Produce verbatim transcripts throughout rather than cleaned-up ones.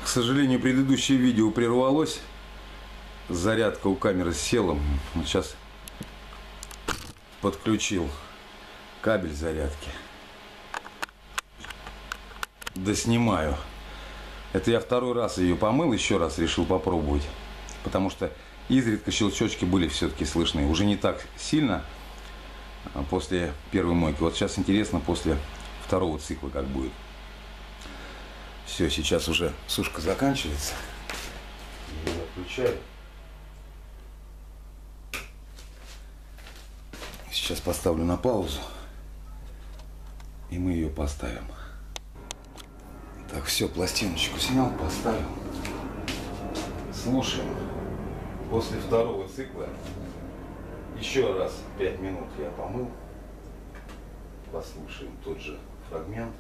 сожалению, предыдущее видео прервалось. Зарядка у камеры села. Вот сейчас подключил кабель зарядки. Доснимаю. Это я второй раз ее помыл, еще раз решил попробовать. Потому что изредка щелчочки были все-таки слышны. Уже не так сильно после первой мойки. Вот сейчас интересно после второго цикла как будет. Все, сейчас уже сушка заканчивается. Я ее отключаю. Сейчас поставлю на паузу. И мы ее поставим. Так, все, пластиночку снял, поставил. Слушаем. После второго цикла еще раз пять минут я помыл. Послушаем тот же фрагмент.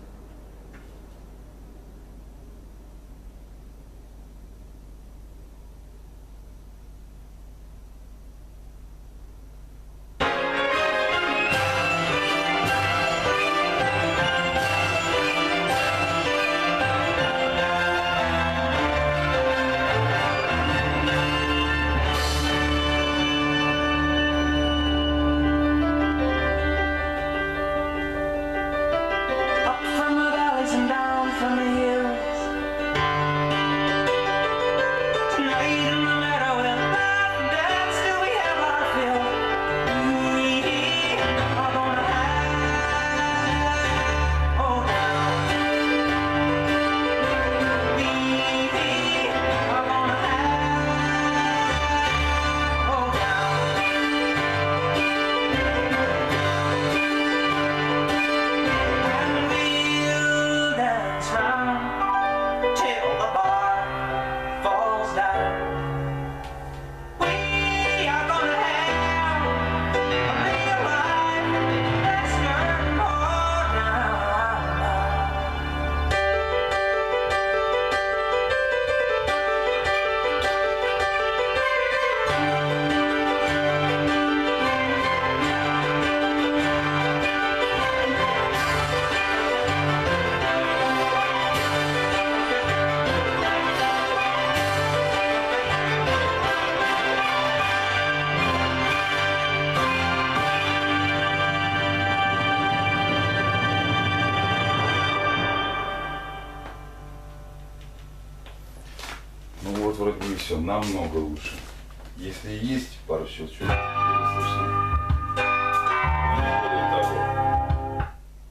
Вроде бы все намного лучше. Если есть пару щелчков, слышно. Не более того.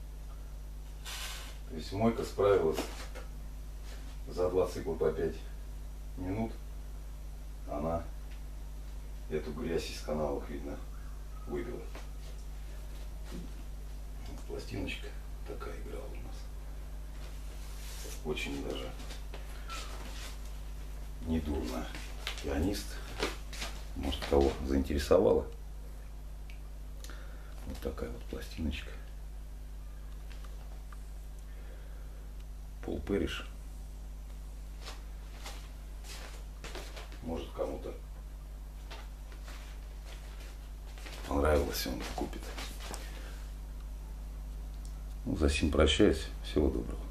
То есть мойка справилась за два цикла по пять минут. Она эту грязь из каналов, видно, выбила. Пластиночка такая играла у нас. Очень даже недурно. Пианист. Может, кого заинтересовало. Вот такая вот пластиночка. Пол Пэриш. Может, кому-то понравилось, он купит. Ну, за сим прощаюсь. Всего доброго.